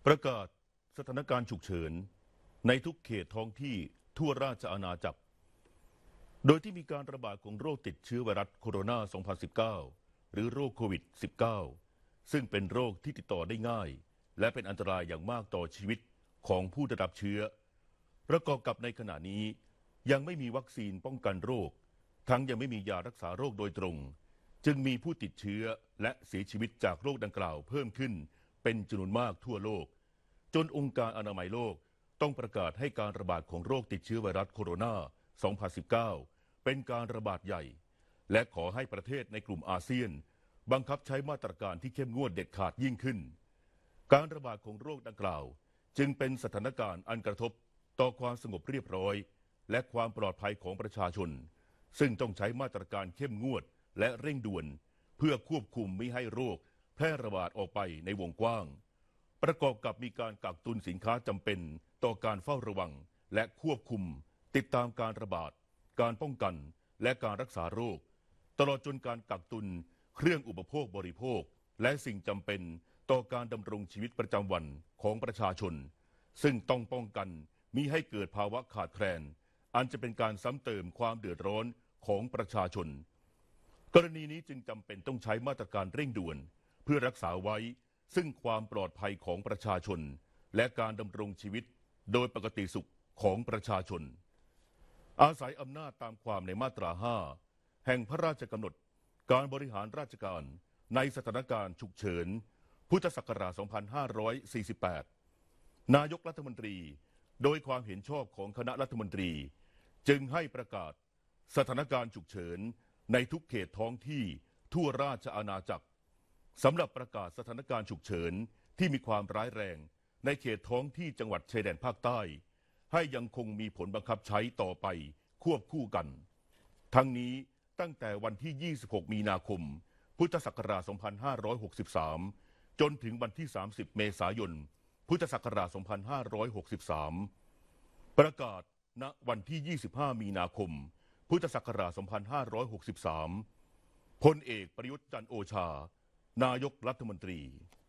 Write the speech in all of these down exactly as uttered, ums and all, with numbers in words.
ประกาศสถานการณ์ฉุกเฉินในทุกเขตท้องที่ทั่วราชอาณาจักรโดยที่มีการระบาดของโรคติดเชื้อไวรัสโคโรนา สองพันสิบเก้า หรือโรคโควิด สิบเก้า ซึ่งเป็นโรคที่ติดต่อได้ง่ายและเป็นอันตรายอย่างมากต่อชีวิตของผู้ได้รับเชื้อประกอบกับในขณะนี้ยังไม่มีวัคซีนป้องกันโรคทั้งยังไม่มียารักษาโรคโดยตรงจึงมีผู้ติดเชื้อและเสียชีวิตจากโรคดังกล่าวเพิ่มขึ้นเป็นจำนวนมากทั่วโลกจนองค์การอนามัยโลกต้องประกาศให้การระบาดของโรคติดเชื้อไวรัสโคโรนา สองพันสิบเก้า เป็นการระบาดใหญ่และขอให้ประเทศในกลุ่มอาเซียนบังคับใช้มาตรการที่เข้มงวดเด็ดขาดยิ่งขึ้นการระบาดของโรคดังกล่าวจึงเป็นสถานการณ์อันกระทบต่อความสงบเรียบร้อยและความปลอดภัยของประชาชนซึ่งต้องใช้มาตรการเข้มงวดและเร่งด่วนเพื่อควบคุมไม่ให้โรคแพร่ระบาดออกไปในวงกว้างประกอบกับมีการกักตุนสินค้าจำเป็นต่อการเฝ้าระวังและควบคุมติดตามการระบาดการป้องกันและการรักษาโรคตลอดจนการกักตุนเครื่องอุปโภคบริโภคและสิ่งจำเป็นต่อการดำรงชีวิตประจำวันของประชาชนซึ่งต้องป้องกันมิให้เกิดภาวะขาดแคลนอันจะเป็นการซ้ำเติมความเดือดร้อนของประชาชนกรณีนี้จึงจำเป็นต้องใช้มาตรการเร่งด่วนเพื่อรักษาไว้ซึ่งความปลอดภัยของประชาชนและการดำรงชีวิตโดยปกติสุขของประชาชนอาศัยอำนาจตามความในมาตราห้าแห่งพระราชกำหนดการบริหารราชการในสถานการณ์ฉุกเฉินพุทธศักราช สองพันห้าร้อยสี่สิบแปด นายกรัฐมนตรีโดยความเห็นชอบของคณะรัฐมนตรีจึงให้ประกาศสถานการณ์ฉุกเฉินในทุกเขตท้องที่ทั่วราชอาณาจักรสำหรับประกาศสถานการณ์ฉุกเฉินที่มีความร้ายแรงในเขตท้องที่จังหวัดชายแดนภาคใต้ให้ยังคงมีผลบังคับใช้ต่อไปควบคู่กันทั้งนี้ตั้งแต่วันที่ยี่สิบหกมีนาคมพุทธศักราช สองพันห้าร้อยหกสิบสาม จนถึงวันที่สามสิบเมษายนพุทธศักราช สองพันห้าร้อยหกสิบสาม ประกาศณวันที่ยี่สิบห้ามีนาคมพุทธศักราช สองพันห้าร้อยหกสิบสาม พลเอกประยุทธ์จันทร์โอชานายกรัฐมนตรี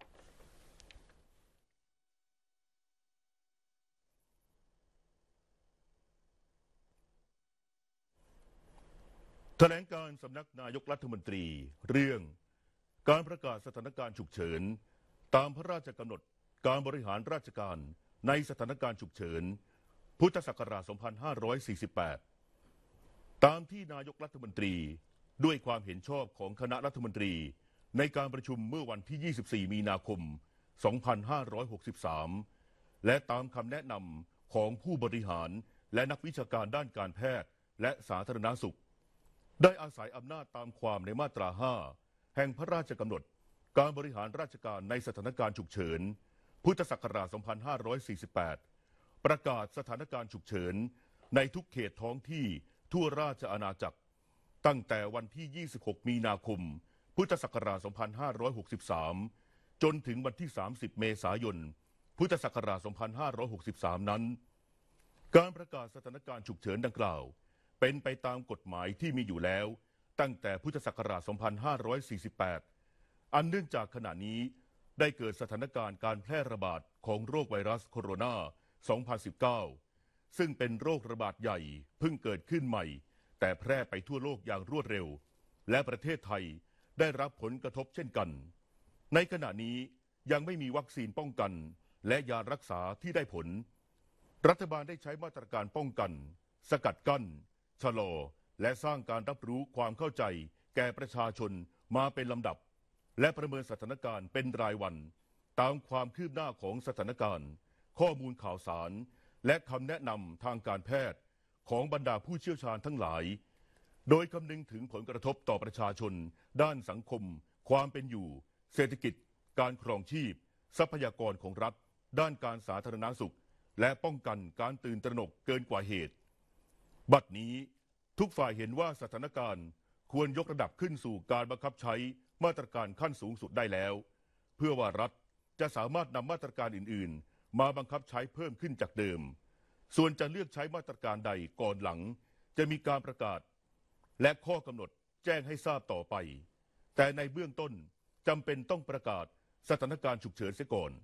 แถลงการสำนักนายกรัฐมนตรีเรื่องการประกาศสถานการณ์ฉุกเฉินตามพระราชกำหนดการบริหารราชการในสถานการณ์ฉุกเฉินพุทธศักราช สองพันห้าร้อยสี่สิบแปด ตามที่นายกรัฐมนตรีด้วยความเห็นชอบของคณะรัฐมนตรีในการประชุมเมื่อวันที่ยี่สิบสี่มีนาคมสองพันห้าร้อยหกสิบสามและตามคำแนะนำของผู้บริหารและนักวิชาการด้านการแพทย์และสาธารณสุขได้อาศัยอำนาจตามความในมาตราห้าแห่งพระราชกำหนดการบริหารราชการในสถานการณ์ฉุกเฉินพุทธศักราช สองพันห้าร้อยสี่สิบแปด ประกาศสถานการณ์ฉุกเฉินในทุกเขตท้องที่ทั่วราชอาณาจักรตั้งแต่วันที่ยี่สิบหกมีนาคมพุทธศักราช สองพันห้าร้อยหกสิบสาม จนถึงวันที่สามสิบเมษายนพุทธศักราช สองพันห้าร้อยหกสิบสาม นั้นการประกาศสถานการณ์ฉุกเฉินดังกล่าวเป็นไปตามกฎหมายที่มีอยู่แล้วตั้งแต่พุทธศักราช สองพันห้าร้อยสี่สิบแปด อันเนื่องจากขณะนี้ได้เกิดสถานการณ์การแพร่ระบาดของโรคไวรัสโคโรนา สองพันสิบเก้า ซึ่งเป็นโรคระบาดใหญ่เพิ่งเกิดขึ้นใหม่แต่แพร่ไปทั่วโลกอย่างรวดเร็วและประเทศไทยได้รับผลกระทบเช่นกันในขณะนี้ยังไม่มีวัคซีนป้องกันและยารักษาที่ได้ผลรัฐบาลได้ใช้มาตรการป้องกันสกัดกั้นชะลอและสร้างการรับรู้ความเข้าใจแก่ประชาชนมาเป็นลำดับและประเมินสถานการณ์เป็นรายวันตามความคืบหน้าของสถานการณ์ข้อมูลข่าวสารและคำแนะนำทางการแพทย์ของบรรดาผู้เชี่ยวชาญทั้งหลายโดยคำนึงถึงผลกระทบต่อประชาชนด้านสังคมความเป็นอยู่เศรษฐกิจการครองชีพทรัพยากรของรัฐด้านการสาธารณสุขและป้องกันการตื่นตระหนกเกินกว่าเหตุบัดนี้ทุกฝ่ายเห็นว่าสถานการณ์ควรยกระดับขึ้นสู่การบังคับใช้มาตรการขั้นสูงสุดได้แล้วเพื่อว่ารัฐจะสามารถนำมาตรการอื่นๆมาบังคับใช้เพิ่มขึ้นจากเดิมส่วนจะเลือกใช้มาตรการใดก่อนหลังจะมีการประกาศและข้อกำหนดแจ้งให้ทราบต่อไปแต่ในเบื้องต้นจำเป็นต้องประกาศสถานการณ์ฉุกเฉินเสียก่อน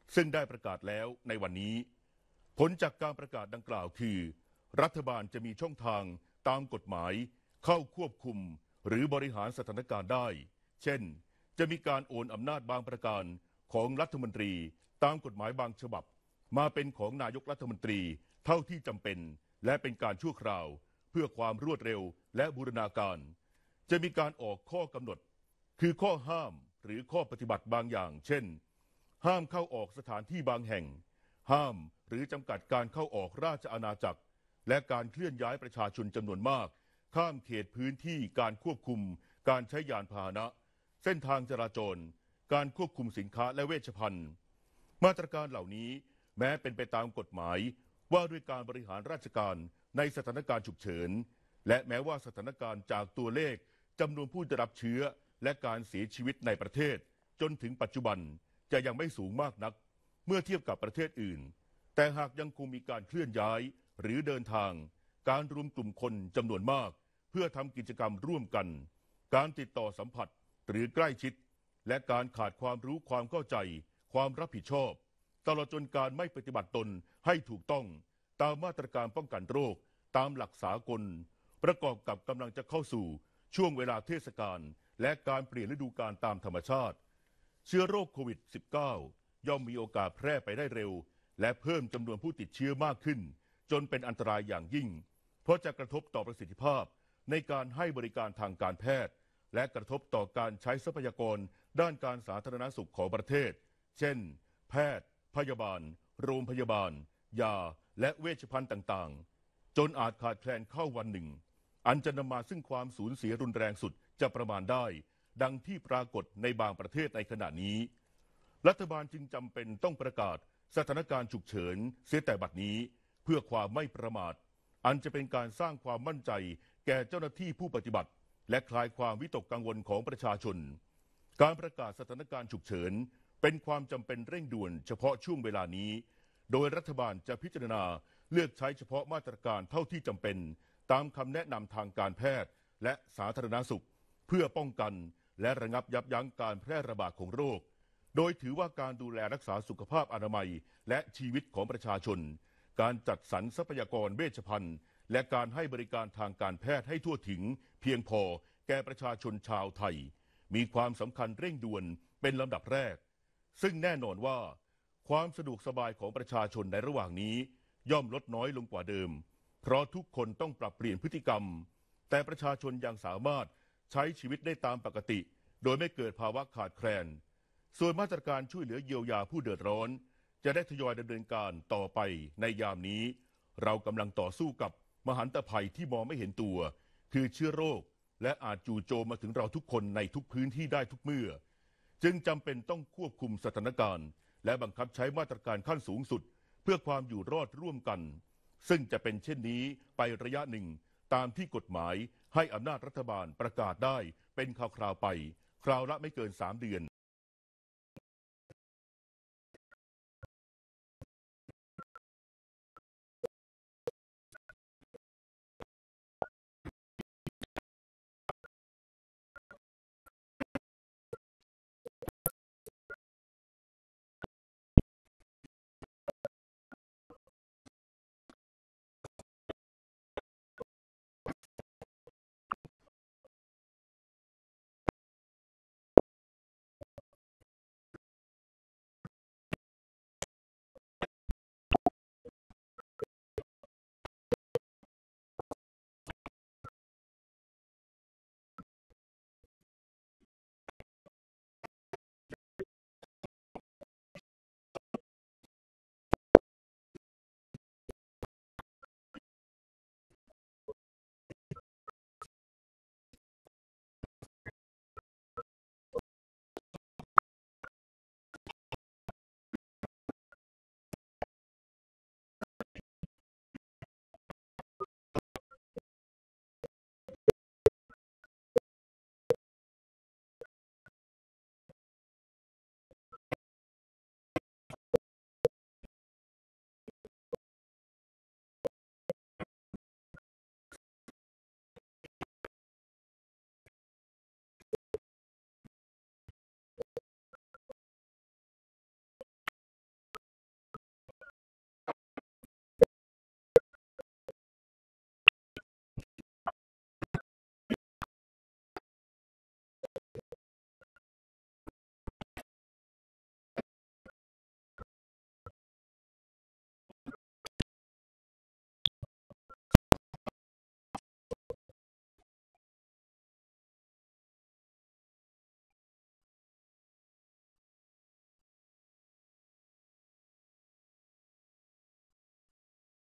ซึ่งได้ประกาศแล้วในวันนี้ผลจากการประกาศดังกล่าวคือรัฐบาลจะมีช่องทางตามกฎหมายเข้าควบคุมหรือบริหารสถานการณ์ได้เช่นจะมีการโอนอำนาจบางประการของรัฐมนตรีตามกฎหมายบางฉบับมาเป็นของนายกรัฐมนตรีเท่าที่จำเป็นและเป็นการชั่วคราวเพื่อความรวดเร็วและบูรณาการจะมีการออกข้อกำหนดคือข้อห้ามหรือข้อปฏิบัติบางอย่างเช่นห้ามเข้าออกสถานที่บางแห่งห้ามหรือจำกัดการเข้าออกราชอาณาจักรและการเคลื่อนย้ายประชาชนจำนวนมากข้ามเขตพื้นที่การควบคุมการใช้ยานพาหนะเส้นทางจราจรการควบคุมสินค้าและเวชภัณฑ์มาตรการเหล่านี้แม้เป็นไปตามกฎหมายว่าด้วยการบริหารราชการในสถานการณ์ฉุกเฉินและแม้ว่าสถานการณ์จากตัวเลขจำนวนผู้ได้รับเชื้อและการเสียชีวิตในประเทศจนถึงปัจจุบันจะยังไม่สูงมากนักเมื่อเทียบกับประเทศอื่นแต่หากยังคงมีการเคลื่อนย้ายหรือเดินทางการรวมกลุ่มคนจำนวนมากเพื่อทำกิจกรรมร่วมกันการติดต่อสัมผัสหรือใกล้ชิดและการขาดความรู้ความเข้าใจความรับผิดชอบตลอดจนการไม่ปฏิบัติตนให้ถูกต้องตามมาตรการป้องกันโรคตามหลักสากลประกอบกับกำลังจะเข้าสู่ช่วงเวลาเทศกาลและการเปลี่ยนฤดูกาลตามธรรมชาติเชื้อโรคโควิด สิบเก้า ย่อมมีโอกาสแพร่ไปได้เร็วและเพิ่มจำนวนผู้ติดเชื้อมากขึ้นจนเป็นอันตรายอย่างยิ่งเพราะจะกระทบต่อประสิทธิภาพในการให้บริการทางการแพทย์และกระทบต่อการใช้ทรัพยากรด้านการสาธารณสุขของประเทศเช่นแพทย์พยาบาลโรงพยาบาลยาและเวชภัณฑ์ต่างๆจนอาจขาดแคลนเข้าวันหนึ่งอันจะนำมาซึ่งความสูญเสียรุนแรงสุดจะประมาณได้ดังที่ปรากฏในบางประเทศในขณะนี้รัฐบาลจึงจำเป็นต้องประกาศสถานการณ์ฉุกเฉินเสียแต่บัดนี้เพื่อความไม่ประมาทอันจะเป็นการสร้างความมั่นใจแก่เจ้าหน้าที่ผู้ปฏิบัติและคลายความวิตกกังวลของประชาชนการประกาศสถานการณ์ฉุกเฉินเป็นความจำเป็นเร่งด่วนเฉพาะช่วงเวลานี้โดยรัฐบาลจะพิจารณาเลือกใช้เฉพาะมาตรการเท่าที่จำเป็นตามคำแนะนำทางการแพทย์และสาธารณสุขเพื่อป้องกันและระงับยับยั้งการแพร่ระบาดของโรคโดยถือว่าการดูแลรักษาสุขภาพอนามัยและชีวิตของประชาชนการจัดสรรทรัพยากรเวชภัณฑ์และการให้บริการทางการแพทย์ให้ทั่วถึงเพียงพอแก่ประชาชนชาวไทยมีความสำคัญเร่งด่วนเป็นลำดับแรกซึ่งแน่นอนว่าความสะดวกสบายของประชาชนในระหว่างนี้ย่อมลดน้อยลงกว่าเดิมเพราะทุกคนต้องปรับเปลี่ยนพฤติกรรมแต่ประชาชนยังสามารถใช้ชีวิตได้ตามปกติโดยไม่เกิดภาวะขาดแคลนส่วนมาตรการช่วยเหลือเยียวยาผู้เดือดร้อนจะได้ทยอยดำเนินการต่อไปในยามนี้เรากำลังต่อสู้กับมหันตภัยที่มองไม่เห็นตัวคือเชื้อโรคและอาจจู่โจมมาถึงเราทุกคนในทุกพื้นที่ได้ทุกเมื่อจึงจำเป็นต้องควบคุมสถานการณ์และบังคับใช้มาตรการขั้นสูงสุดเพื่อความอยู่รอดร่วมกันซึ่งจะเป็นเช่นนี้ไประยะหนึ่งตามที่กฎหมายให้อำนาจรัฐบาลประกาศได้เป็นคราวๆไปคราวละไม่เกินสามเดือน